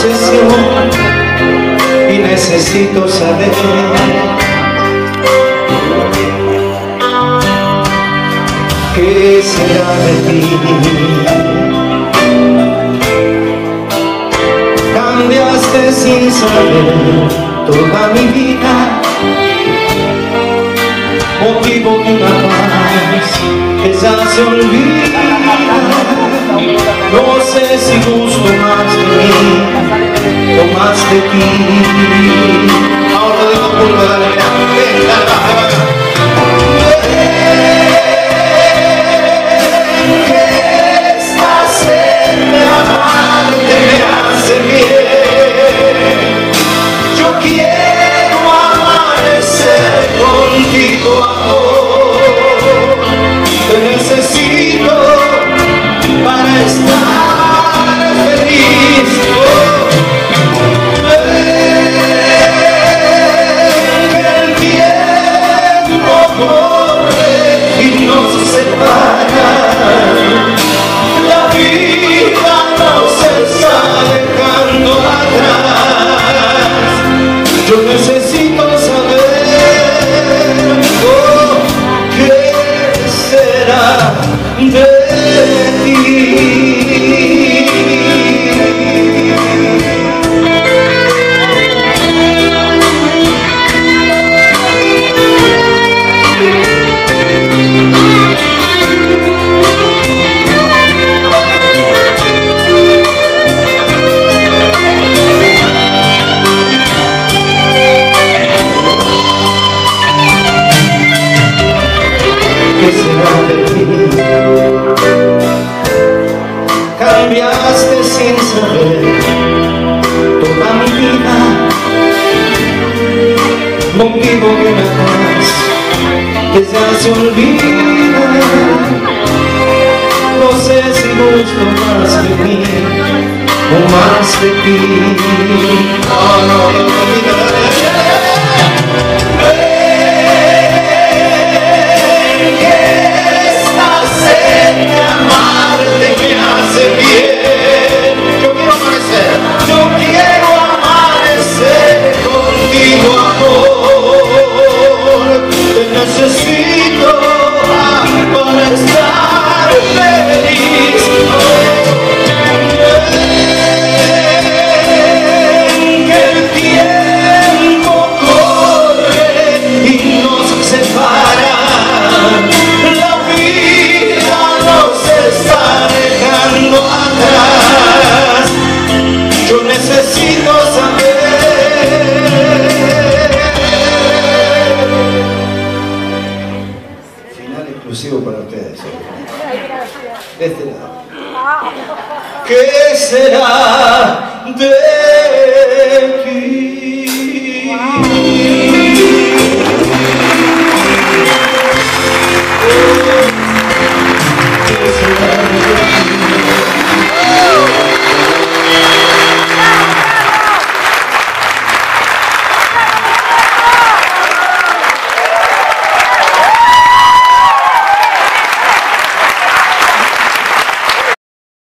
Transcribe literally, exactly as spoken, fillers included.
obsesión y necesito saber qué será de ti. Cambiaste sin saber toda mi vida, motivo de una paz que ya se olvida. No sé si gusto más de mí o más de ti. Ahora dejo por la alegría. Ven, dale, baja, baja. Que esta sed de amarte me hace bien. Yo quiero amanecer contigo, amor. Te necesito para estar feliz. Oh, ven, que el tiempo corre y nos separa. La vida nos está dejando atrás. Yo necesito saber oh, qué será de ti. ¿Qué será de ti? Cambiaste sin saber toda mi vida, motivo de una paz que ya se olvida. No sé si gusto más de mí o más de ti. No, no, no, no, necesito para estar feliz. Que el tiempo corre y nos separa. La vida nos está dejando atrás. Yo necesito saber. Exclusivo para ustedes. De este lado. ¿Qué será de ti?